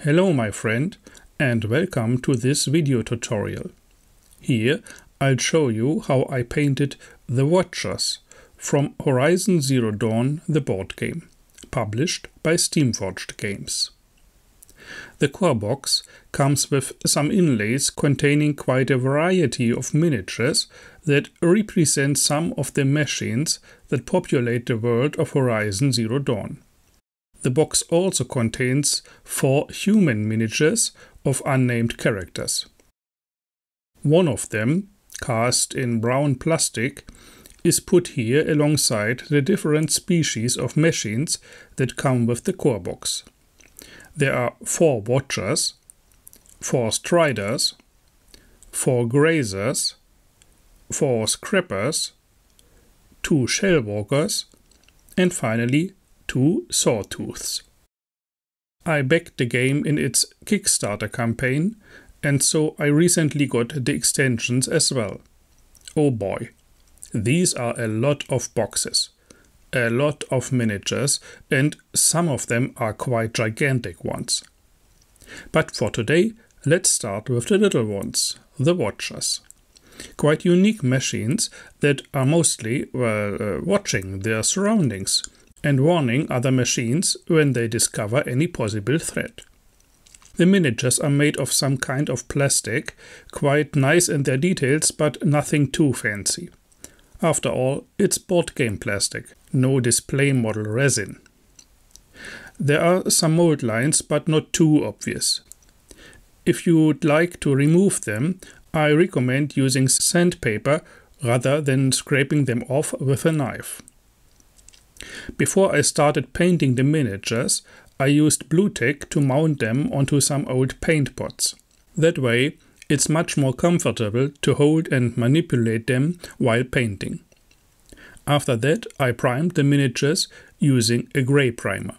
Hello my friend and welcome to this video tutorial. Here I'll show you how I painted The Watchers from Horizon Zero Dawn, the board game, published by Steamforged Games. The core box comes with some inlays containing quite a variety of miniatures that represent some of the machines that populate the world of Horizon Zero Dawn. The box also contains 4 human miniatures of unnamed characters. One of them, cast in brown plastic, is put here alongside the different species of machines that come with the core box. There are 4 Watchers, 4 Striders, 4 Grazers, 4 Scrappers, 2 Shellwalkers, and finally 2 Sawtooths. I backed the game in its Kickstarter campaign, and so I recently got the extensions as well. Oh boy, these are a lot of boxes, a lot of miniatures, and some of them are quite gigantic ones. But for today, let's start with the little ones, the Watchers. Quite unique machines that are mostly, watching their surroundings and warning other machines when they discover any possible threat. The miniatures are made of some kind of plastic, quite nice in their details but nothing too fancy. After all, it's board game plastic, no display model resin. There are some mold lines but not too obvious. If you'd like to remove them, I recommend using sandpaper rather than scraping them off with a knife. Before I started painting the miniatures, I used Blue Tack to mount them onto some old paint pots. That way, it's much more comfortable to hold and manipulate them while painting. After that, I primed the miniatures using a grey primer.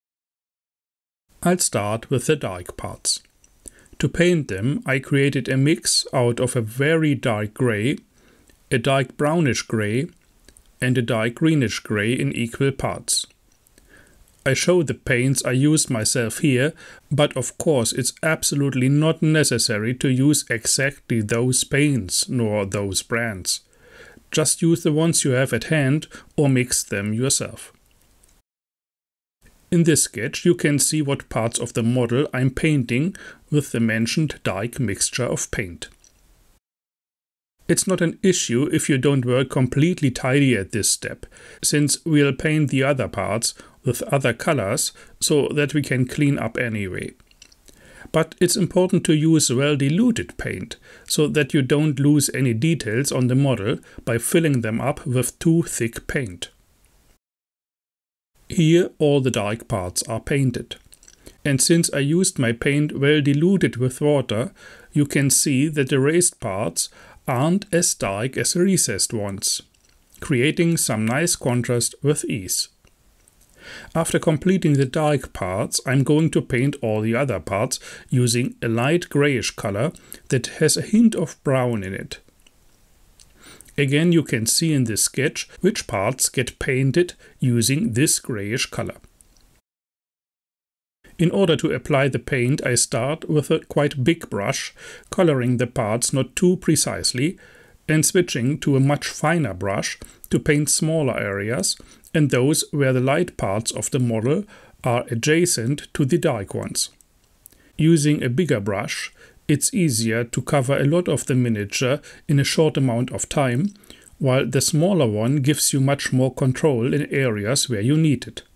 I'll start with the dark parts. To paint them, I created a mix out of a very dark grey, a dark brownish grey, and a dark greenish grey in equal parts. I show the paints I used myself here, but of course it's absolutely not necessary to use exactly those paints nor those brands. Just use the ones you have at hand or mix them yourself. In this sketch you can see what parts of the model I'm painting with the mentioned dark mixture of paint. It's not an issue if you don't work completely tidy at this step, since we'll paint the other parts with other colors so that we can clean up anyway. But it's important to use well-diluted paint, so that you don't lose any details on the model by filling them up with too thick paint. Here all the dark parts are painted. And since I used my paint well diluted with water, you can see that the raised parts aren't as dark as recessed ones, creating some nice contrast with ease. After completing the dark parts, I'm going to paint all the other parts using a light grayish color that has a hint of brown in it. Again, you can see in this sketch which parts get painted using this grayish color. In order to apply the paint, I start with a quite big brush, coloring the parts not too precisely, and switching to a much finer brush to paint smaller areas and those where the light parts of the model are adjacent to the dark ones. Using a bigger brush, it's easier to cover a lot of the miniature in a short amount of time, while the smaller one gives you much more control in areas where you need it.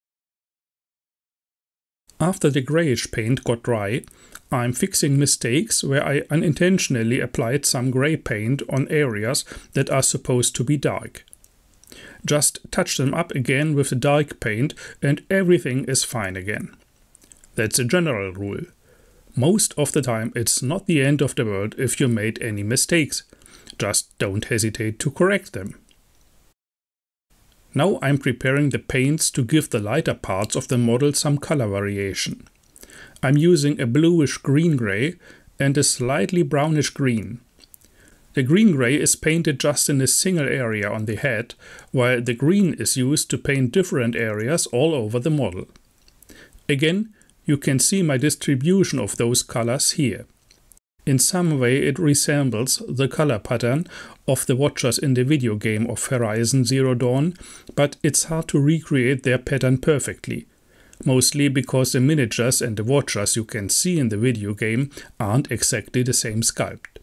After the grayish paint got dry, I'm fixing mistakes where I unintentionally applied some grey paint on areas that are supposed to be dark. Just touch them up again with the dark paint and everything is fine again. That's a general rule. Most of the time it's not the end of the world if you made any mistakes. Just don't hesitate to correct them. Now I'm preparing the paints to give the lighter parts of the model some color variation. I'm using a bluish green-gray and a slightly brownish green. The green-gray is painted just in a single area on the head, while the green is used to paint different areas all over the model. Again, You can see my distribution of those colors here. In some way it resembles the color pattern of the watchers in the video game of Horizon Zero Dawn, but it's hard to recreate their pattern perfectly, mostly because the miniatures and the watchers you can see in the video game aren't exactly the same sculpt.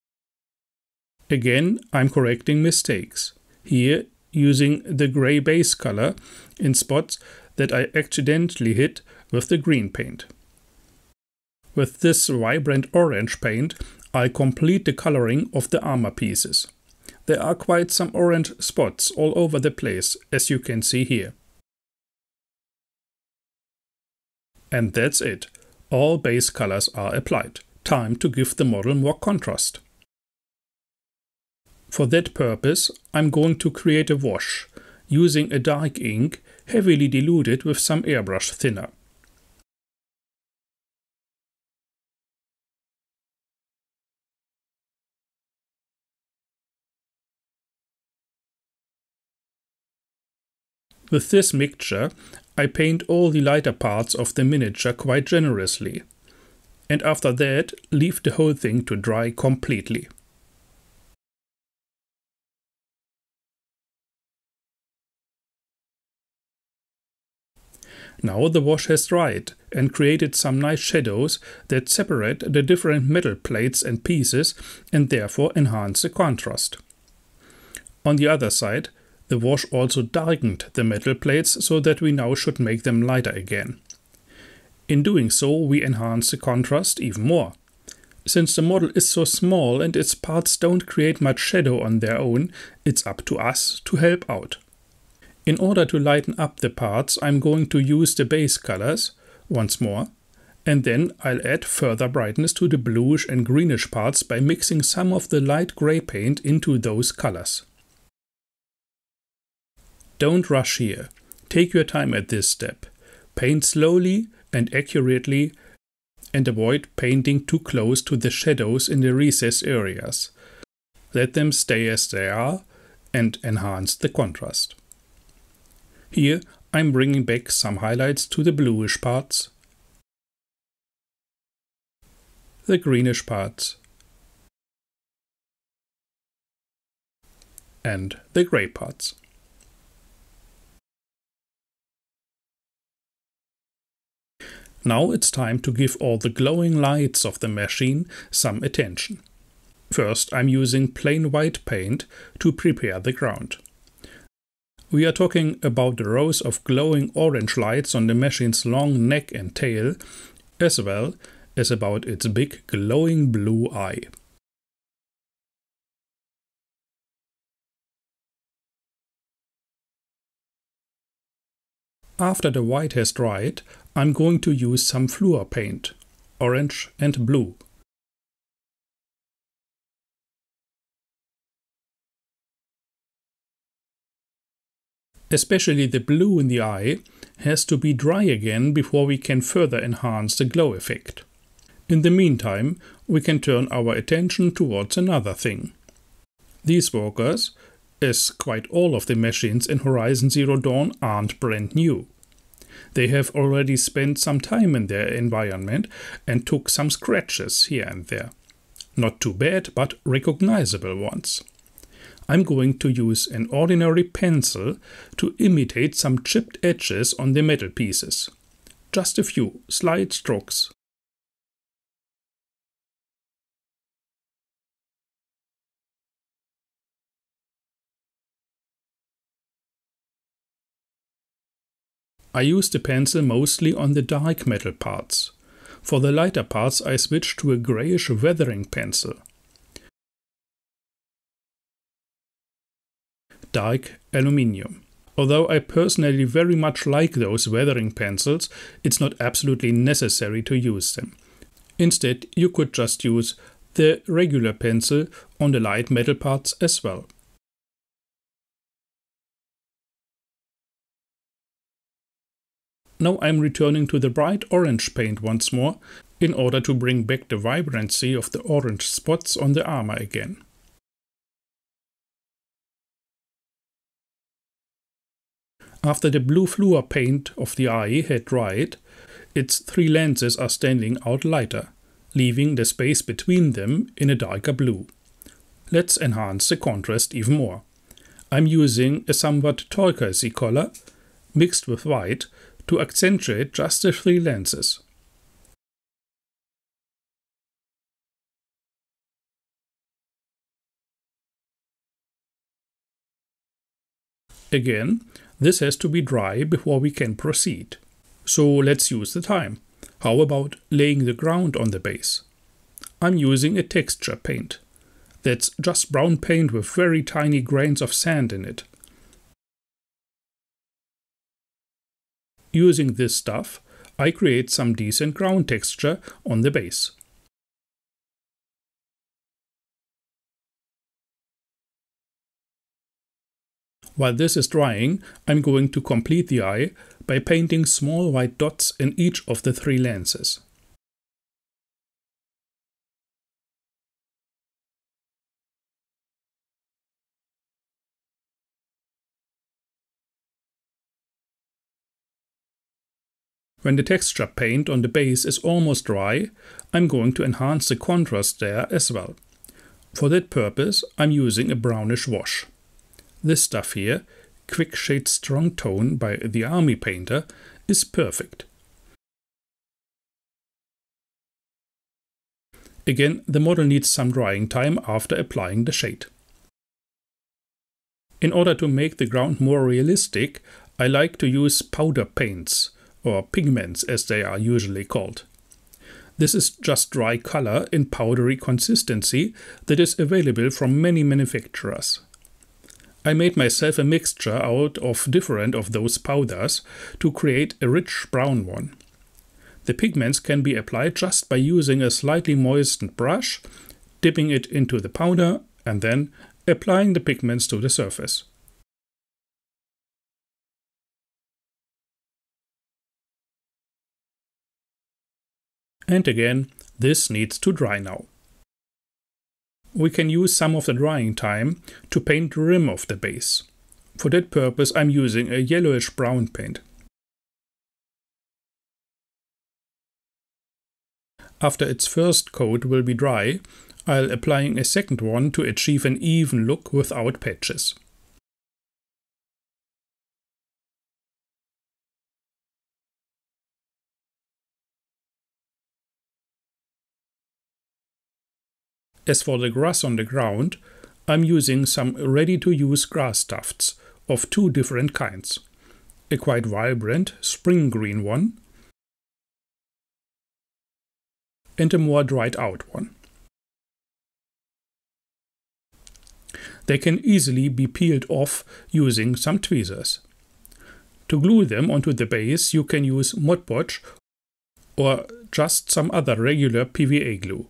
Again, I'm correcting mistakes, here using the gray base color in spots that I accidentally hit with the green paint. With this vibrant orange paint, I complete the coloring of the armor pieces. There are quite some orange spots all over the place, as you can see here. And that's it. All base colors are applied. Time to give the model more contrast. For that purpose, I'm going to create a wash, using a dark ink heavily diluted with some airbrush thinner. With this mixture, I paint all the lighter parts of the miniature quite generously, and after that leave the whole thing to dry completely. Now the wash has dried and created some nice shadows that separate the different metal plates and pieces and therefore enhance the contrast. On the other side, the wash also darkened the metal plates so that we now should make them lighter again. In doing so, we enhance the contrast even more. Since the model is so small and its parts don't create much shadow on their own, it's up to us to help out. In order to lighten up the parts, I'm going to use the base colors once more, and then I'll add further brightness to the bluish and greenish parts by mixing some of the light gray paint into those colors. Don't rush here. Take your time at this step. Paint slowly and accurately and avoid painting too close to the shadows in the recessed areas. Let them stay as they are and enhance the contrast. Here I'm bringing back some highlights to the bluish parts, the greenish parts, and the gray parts. Now it's time to give all the glowing lights of the machine some attention. First, I'm using plain white paint to prepare the ground. We are talking about the rows of glowing orange lights on the machine's long neck and tail, as well as about its big glowing blue eye. After the white has dried, I'm going to use some fluor paint, orange and blue. Especially the blue in the eye has to be dry again before we can further enhance the glow effect. In the meantime, we can turn our attention towards another thing. These walkers, as quite all of the machines in Horizon Zero Dawn, aren't brand new. They have already spent some time in their environment and took some scratches here and there. Not too bad, but recognizable ones. I'm going to use an ordinary pencil to imitate some chipped edges on the metal pieces. Just a few slight strokes. I use the pencil mostly on the dark metal parts. For the lighter parts I switched to a grayish weathering pencil. Dark aluminium. Although I personally very much like those weathering pencils, it's not absolutely necessary to use them. Instead, you could just use the regular pencil on the light metal parts as well. Now I'm returning to the bright orange paint once more in order to bring back the vibrancy of the orange spots on the armor again. After the blue fluor paint of the eye had dried, its three lenses are standing out lighter, leaving the space between them in a darker blue. Let's enhance the contrast even more. I'm using a somewhat turquoisey color mixed with white to accentuate just the three lenses. Again, this has to be dry before we can proceed. So let's use the time. How about laying the ground on the base? I'm using a texture paint. That's just brown paint with very tiny grains of sand in it. Using this stuff, I create some decent ground texture on the base. While this is drying, I'm going to complete the eye by painting small white dots in each of the three lenses. When the texture paint on the base is almost dry, I'm going to enhance the contrast there as well. For that purpose, I'm using a brownish wash. This stuff here, Quick Shade Strong Tone by the Army Painter, is perfect. Again, the model needs some drying time after applying the shade. In order to make the ground more realistic, I like to use powder paints, or pigments as they are usually called. This is just dry color in powdery consistency that is available from many manufacturers. I made myself a mixture out of different of those powders to create a rich brown one. The pigments can be applied just by using a slightly moistened brush, dipping it into the powder and then applying the pigments to the surface. And again, this needs to dry now. We can use some of the drying time to paint the rim of the base. For that purpose, I'm using a yellowish brown paint. After its first coat will be dry, I'll applying a second one to achieve an even look without patches. As for the grass on the ground, I'm using some ready-to-use grass tufts of two different kinds. A quite vibrant spring green one and a more dried out one. They can easily be peeled off using some tweezers. To glue them onto the base, you can use Mod Podge or just some other regular PVA glue.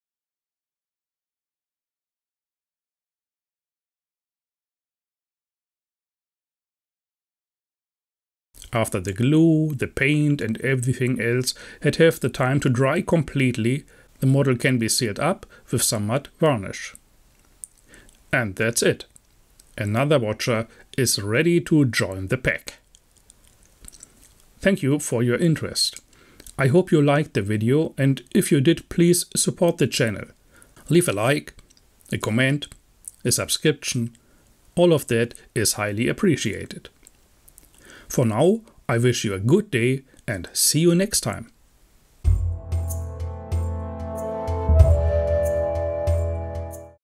After the glue, the paint and everything else had have the time to dry completely, the model can be sealed up with some matte varnish. And that's it. Another watcher is ready to join the pack. Thank you for your interest. I hope you liked the video, and if you did, please support the channel. Leave a like, a comment, a subscription. All of that is highly appreciated. For now, I wish you a good day and see you next time.